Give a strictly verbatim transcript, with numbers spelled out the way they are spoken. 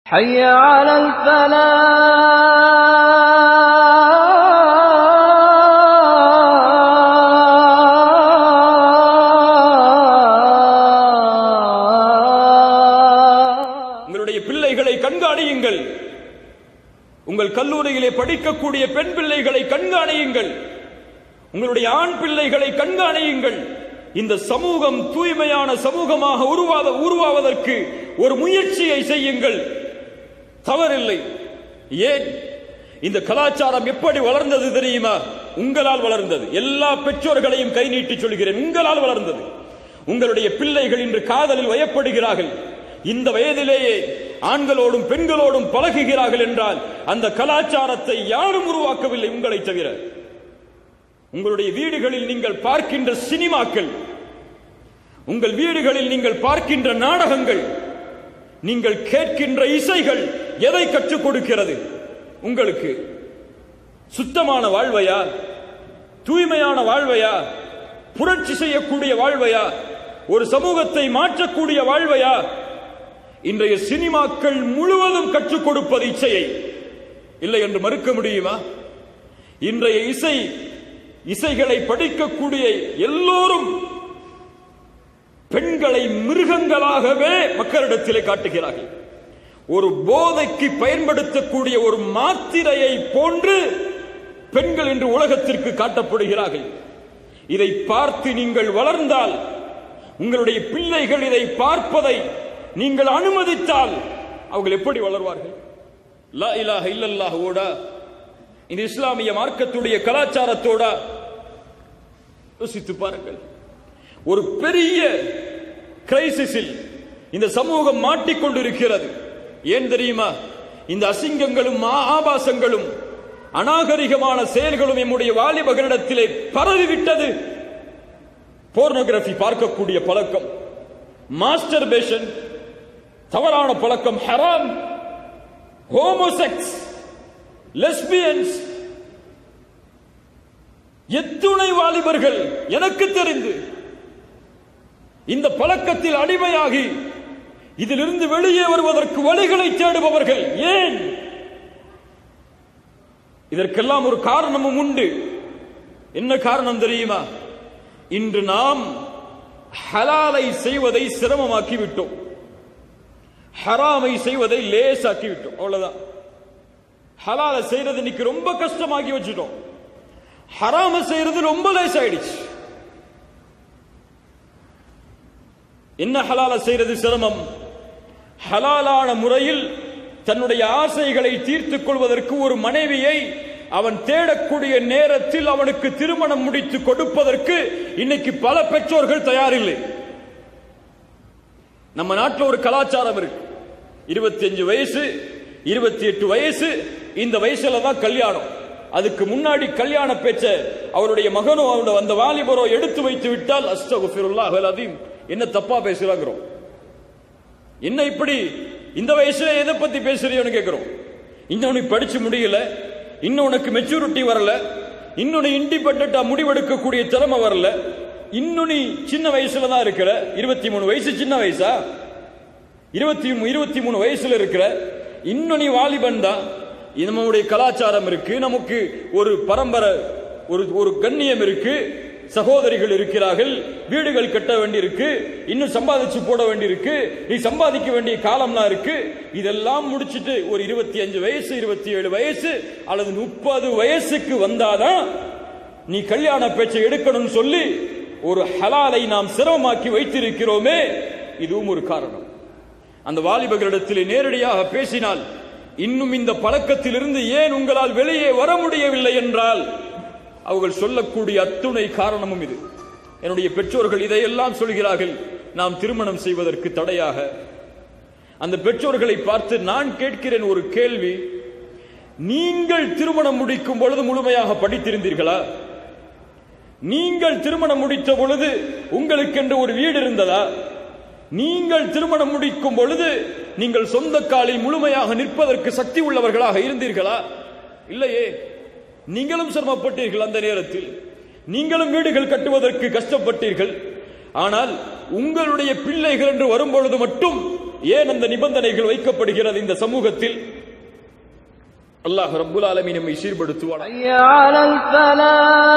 حي على الفلاح. உங்களுடைய பிள்ளைகளை கண்காணியுங்கள். உங்கள் கல்லூரியிலே படிக்கக்கூடிய பெண் பிள்ளைகளை கண்காணியுங்கள். உங்களுடைய ஆண் பிள்ளைகளை கண்காணியுங்கள். இந்த சமூகம் தூய்மையான சமூகமாக உருவாத உருவாவதற்கு ஒரு முயற்சியை செய்யுங்கள். தவறில்லை. ஏன் இந்த கலாச்சாரம் எப்படி வளர்ந்தது தெரியுமா? உங்களால் வளர்ந்தது. எல்லா பெற்றோர்களையும் கை நீட்டி சொல்கிறேன், உங்களால் வளர்ந்தது. உங்களுடைய பிள்ளைகள் இன்று காதலில் வயப்படுகிறார்கள். இந்த வயதிலேயே ஆண்களோடும் பெண்களோடும் பழகுகிறார்கள் என்றால் அந்த கலாச்சாரத்தை யாரும் உருவாக்கவில்லை, உங்களை தவிர. உங்களுடைய வீடுகளில் நீங்கள் பார்க்கின்ற சினிமாக்கள், உங்கள் வீடுகளில் நீங்கள் பார்க்கின்ற நாடகங்கள், நீங்கள் கேட்கின்ற இசைகள் எதை கற்றுக் கொடுக்கிறது உங்களுக்கு? சுத்தமான வாழ்வையா? தூய்மையான வாழ்வையா? புரட்சி செய்யக்கூடிய வாழ்வையா? ஒரு சமூகத்தை மாற்றக்கூடிய வாழ்வையா? இன்றைய சினிமாக்கள் முழுவதும் கற்றுக் கொடுப்பது இசையை. இல்லை என்று மறுக்க முடியுமா? இன்றைய இசை இசைகளை படிக்கக்கூடிய எல்லோரும் பெண்களை மிருகங்களாகவே மக்களிடத்திலே காட்டுகிறார்கள். ஒரு போதைக்கு பயன்படுத்தக்கூடிய ஒரு மாத்திரையை போன்று பெண்கள் இன்று உலகத்திற்கு காட்டப்படுகிறார்கள். இதை பார்த்து நீங்கள் வளர்ந்தால், உங்களுடைய பிள்ளைகள் இதை பார்ப்பதை நீங்கள் அனுமதித்தால் அவர்கள் எப்படி வளர்வார்கள்? லா இலாஹ இல்லல்லாஹோட, இந்த இஸ்லாமிய மார்க்கத்துடைய கலாச்சாரத்தோட யோசித்து பாருங்கள். ஒரு பெரிய கிரைசிஸில் இந்த சமூகம் மாட்டிக்கொண்டிருக்கிறது. ஏன் தெரியுமா? இந்த அசிங்கங்களும் ஆபாசங்களும் அநாகரிகமான செயல்களும் நம்முடைய வாலிபர்களிடத்திலே பரவிவிட்டது. போர்னோகிராஃபி பார்க்கக்கூடிய பழக்கம், மாஸ்டர்பேஷன் தவறான பழக்கம், ஹராம், ஹோமோசெக்ஸ், லெஸ்பியன்ஸ், எத்துணை வாலிபர்கள் எனக்கு தெரிந்து இந்த பழக்கத்தில் அடிமையாகி இதிலிருந்து வெளியே வருவதற்கு வழிகளை தேடுபவர்கள். ஏன்? இதற்கெல்லாம் ஒரு காரணமும் உண்டு. என்ன காரணம் தெரியுமா? இன்று நாம் ஹலாலை செய்வதை சிரமமாக்கி விட்டோம், ஹராமை செய்வதை லேசாக்கி விட்டோம். அவ்வளவுதான். ஹலாலை செய்யறது இன்னைக்கு ரொம்ப கஷ்டமாக்கி வச்சுட்டோம், ஹராம செய்யறது ரொம்ப லேசாயிடுச்சு. என்ன ஹலால செய்யறது சிரமம்? ஹலாலான முறையில் தன்னுடைய ஆசைகளை தீர்த்துக் கொள்வதற்கு ஒரு மனைவியை அவன் தேடக்கூடிய நேரத்தில் அவனுக்கு திருமணம் முடித்து கொடுப்பதற்கு இன்னைக்கு பல பெற்றோர்கள் தயாரில்லை. நம்ம நாட்டில் ஒரு கலாச்சாரம் இருக்கு. இருபத்தி அஞ்சு வயசு, இருபத்தி எட்டு வயசு, இந்த வயசுல தான் கல்யாணம். அதுக்கு முன்னாடி கல்யாண பேச்ச அவருடைய மகனோ அந்த வாலிபரோ எடுத்து வைத்து விட்டால் அஸ்தக்ஃபிருல்லாஹ் அல் அதீம், என்ன தப்பா பேசுறாங்கிறோம். என்ன இப்படி இந்த வயசுல எதை பத்தி பேசுறீன்னு கேட்கிறோம். இன்னொன்னு படிச்சு முடியல, இன்னொன்னு மெச்சூரிட்டி வரல, இன்னொன்னு இண்டிபெண்டா முடிவெடுக்கக்கூடிய திறமை வரல, இன்னொன்னு சின்ன வயசுல தான் இருக்கிற. இருபத்தி மூணு வயசு சின்ன வயசா? இருபத்தி இருபத்தி மூணு வயசுல இருக்கிற இன்னொன்னு வாலிபன் தான். நம்முடைய கலாச்சாரம் இருக்கு, நமக்கு ஒரு பரம்பரை, ஒரு ஒரு கண்ணியம் இருக்கு, சகோதரிகள் இருக்கிறார்கள், வீடுகள் கட்ட வேண்டியிருக்கு, இன்னும் சம்பாதிச்சு போட வேண்டியிருக்கு, நீ சம்பாதிக்க வேண்டிய காலம்லாம் இருக்கு. இதெல்லாம் முடிச்சுட்டு ஒரு இருபத்தி அஞ்சு வயசு, இருபத்தி ஏழு வயசு அல்லது முப்பது வயசுக்கு வந்தாதான் நீ கல்யாண பேச்சை எடுக்கணும்னு சொல்லி ஒரு ஹலாலை நாம் சிரமமாக்கி வைத்திருக்கிறோமே, இதுவும் ஒரு காரணம். அந்த வாலிபர்களிடத்திலே நேரடியாக பேசினால், இன்னும் இந்த பழக்கத்திலிருந்து ஏன் உங்களால் வெளியே வர முடியவில்லை என்றால் அவர்கள் சொல்லக்கூடிய அத்துணை காரணமும் இது. என்னுடைய பெற்றோர்கள் இதையெல்லாம் சொல்கிறார்கள் நாம் திருமணம் செய்வதற்கு தடையாக. அந்த பெற்றோர்களை பார்த்து நான் கேட்கிறேன் ஒரு கேள்வி. நீங்கள் திருமணம் முடிக்கும் பொழுது முழுமையாக படித்திருந்தீர்களா? நீங்கள் திருமணம் முடித்த பொழுது உங்களுக்கென்று ஒரு வீடு இருந்ததா? நீங்கள் திருமணம் முடிக்கும் பொழுது நீங்கள் சொந்த காலில் முழுமையாக நிற்பதற்கு சக்தி உள்ளவர்களாக இருந்தீர்களா? இல்லையே. நீங்களும் சிரமப்பட்டீர்கள். அந்த நேரத்தில் நீங்களும் வீடுகள் கட்டுவதற்கு கஷ்டப்பட்டீர்கள். ஆனால் உங்களுடைய பிள்ளைகள் என்று வரும்பொழுது மட்டும் ஏன் அந்த நிபந்தனைகள் வைக்கப்படுகிறது இந்த சமூகத்தில்? அல்லாஹ் ரப்புல் ஆலமீன் நம்மை சீர்படுத்துவான்.